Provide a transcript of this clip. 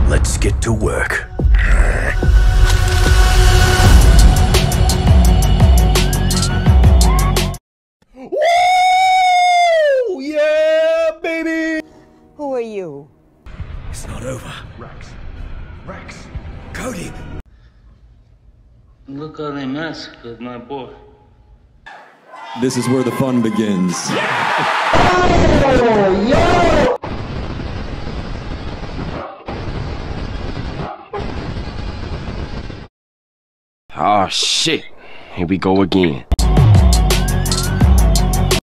Let's get to work. Woo! Yeah, baby! Who are you? It's not over. Rex. Cody! Look how they massacred my boy. This is where the fun begins. Oh shit, here we go again.